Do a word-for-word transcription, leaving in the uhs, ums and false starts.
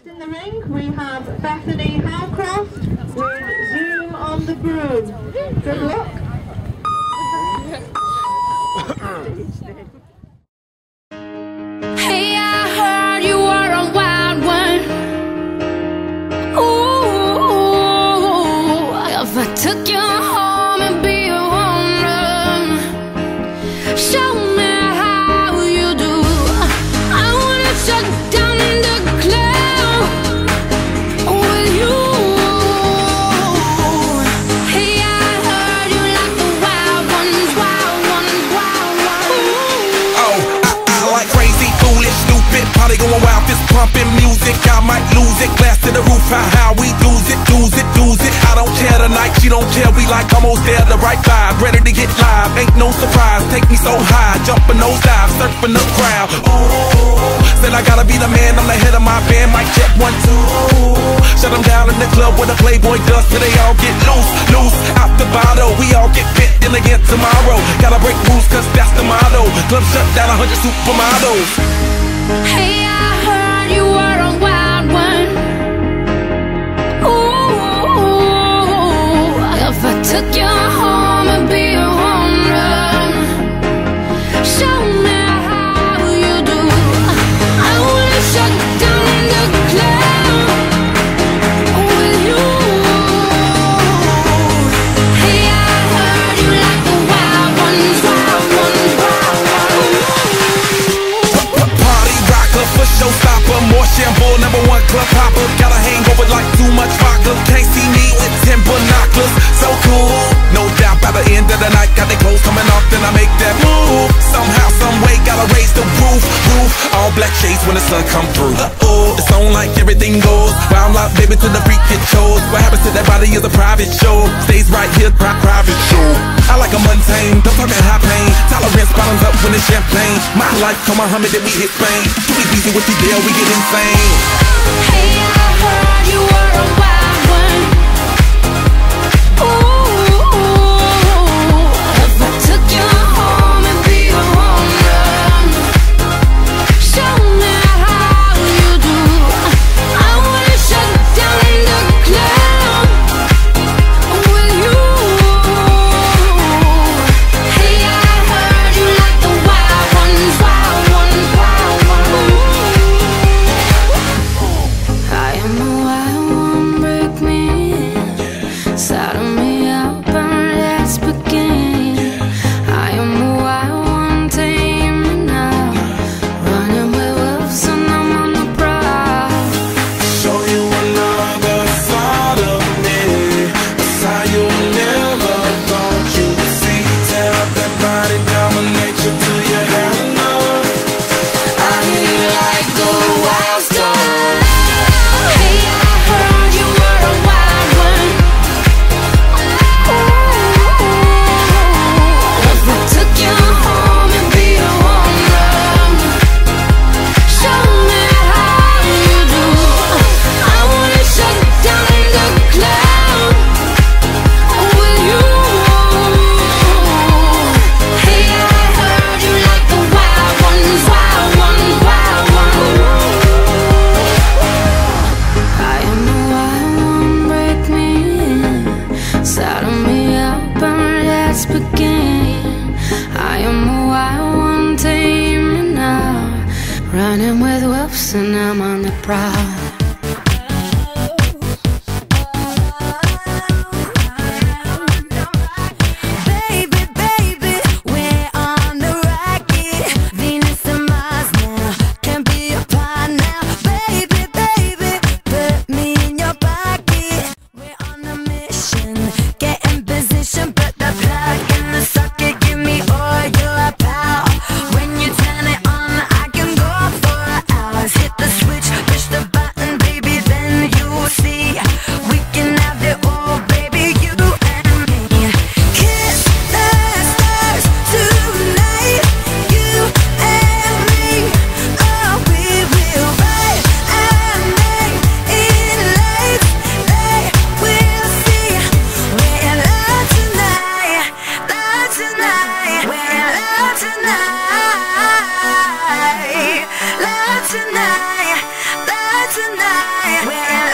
Next in the ring we have Bethany Howcroft with Zoom on the Broom. Good luck. Hey, I heard you were a wild one. Ooh, if I took you home and be a woman, show me how you do. I wanna shut down the club with you. Hey, I heard you like the wild ones, wild ones, wild ones. Oh, I, I like crazy, foolish, stupid, probably going wild, fist pumping music. I might lose it, glass to the roof, how, how we lose it, lose it, lose it. I don't care tonight, she don't care, we like almost there, the right vibe, ready to get live, ain't no surprise, take me so high, jumping those dives, surfing the crowd. Ooh, said I gotta be the man, I'm the head of my band, mic check one, two. Shut them down in the club where the Playboy does, till they all get loose, loose, out the bottle, we all get fit in again tomorrow. Gotta break rules, cause that's the motto, club shut down, a hundred supermodels. Hey, I heard you were a wild one. Ooh, if I took you home and be a woman, show me how you do. I wanna shut down the club with you. Hey, I heard you like the wild ones, wild ones, wild ones. Party rocker, for showstopper, more shampoo, number one club hopper. Got a hangover like too much vodka. Can't see me with ten binoculars. So cool, no doubt by the end of the night, got the clothes coming off, then I make that move. Somehow, some way, gotta raise the roof, roof. All black shades when the sun come through. Uh-oh, it's on like everything goes. Wild out, baby, to the freak it shows. What happens to that body is a private show. Stays right here, pri private show. I like a mundane, don't talk that high pain. Tolerance bottoms up when it's champagne. My life, come Muhammad, then we hit Spain. Too easy with the deal, we get insane. Hey, I heard you were a wild one. Ooh, if I took you home and be a woman, show me how you do. I wanna shut down the club with you. Hey, I heard you like the wild ones, wild ones, wild ones. I am a wild one, break me in, saddle me up and let's begin. I am a wild one, tame me now, running with wolves and I'm on the prowl. Show you another side of me, a side you never thought you'd see. Tear up that body, dominate you till you have enough. I need like the wild stuff. Hey, I heard you were a wild one. Ooh, if I took you home and be a woman, show me how you do. I wanna shut down the club with you. Hey, I heard you like the wild ones, wild ones, wild ones. I am a wild one, break me in, saddle me up and let's begin. I am a wild one, tame me now, running with wolves and I'm on the prowl. Baby, baby, we're on the rocket. Venus and Mars now, can be apart now. Baby, baby, put me in your pocket. We're on a mission, get in position, put the plug in the socket, give me all your power. When you turn it on, I can go for hours. Hit the switch, push the button. tonight. Where am